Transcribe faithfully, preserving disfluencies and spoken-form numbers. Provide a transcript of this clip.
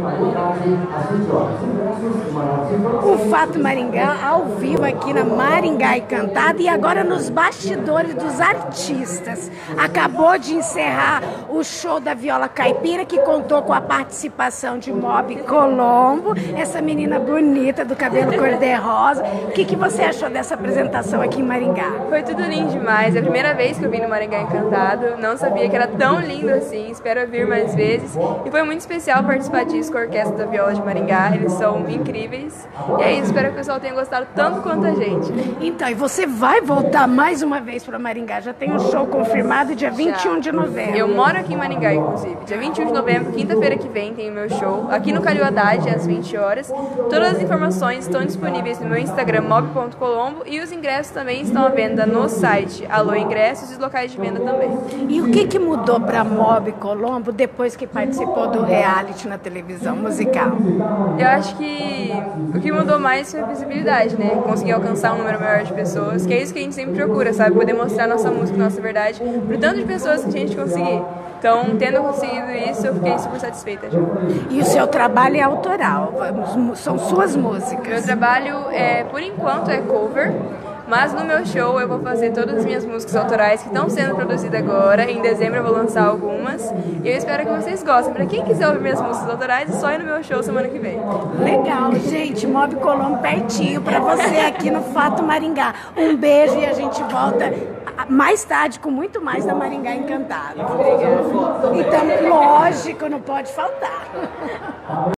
O Fato Maringá ao vivo aqui na Maringá Encantada e agora nos bastidores dos artistas. Acabou de encerrar o show da Viola Caipira, que contou com a participação de Mob Colombo, essa menina bonita do cabelo cor-de-rosa. O que, que você achou dessa apresentação aqui em Maringá? Foi tudo lindo demais. É a primeira vez que eu vim no Maringá Encantado. Não sabia que era tão lindo assim. Espero vir mais vezes. E foi muito especial participar disso com a Orquestra da Viola de Maringá. Eles são incríveis. E é isso. Espero que o pessoal tenha gostado tanto quanto a gente. Então, e você vai voltar mais uma vez para Maringá? Já tem um show confirmado dia vinte e um de novembro. Eu moro aqui em Maringá, inclusive. Dia vinte e um de novembro, quinta-feira que vem, tem o meu show aqui no Calil Haddad, às vinte horas. Todas as informações estão disponíveis no meu Instagram, mob ponto colombo, e os ingressos também estão à venda no site Alô Ingressos e os locais de venda também. E o que, que mudou para Mob Colombo depois que participou do reality na televisão musical? Eu acho que o que mudou mais foi a visibilidade, né? Conseguir alcançar um número maior de pessoas, que é isso que a gente sempre procura, sabe? Poder mostrar nossa música, nossa verdade, pro tanto de pessoas que a gente conseguir. Então, tendo conseguido isso, eu fiquei super satisfeita já. E o seu trabalho é autoral? São suas músicas? Meu trabalho, é, por enquanto, é cover. Mas no meu show eu vou fazer todas as minhas músicas autorais que estão sendo produzidas agora. Em dezembro eu vou lançar algumas. E eu espero que vocês gostem. Para quem quiser ouvir minhas músicas autorais, é só ir no meu show semana que vem. Legal, gente. Mob Colombo pertinho para você aqui no Fato Maringá. Um beijo e a gente volta mais tarde com muito mais da Maringá Encantada. Obrigada. Então, lógico, não pode faltar.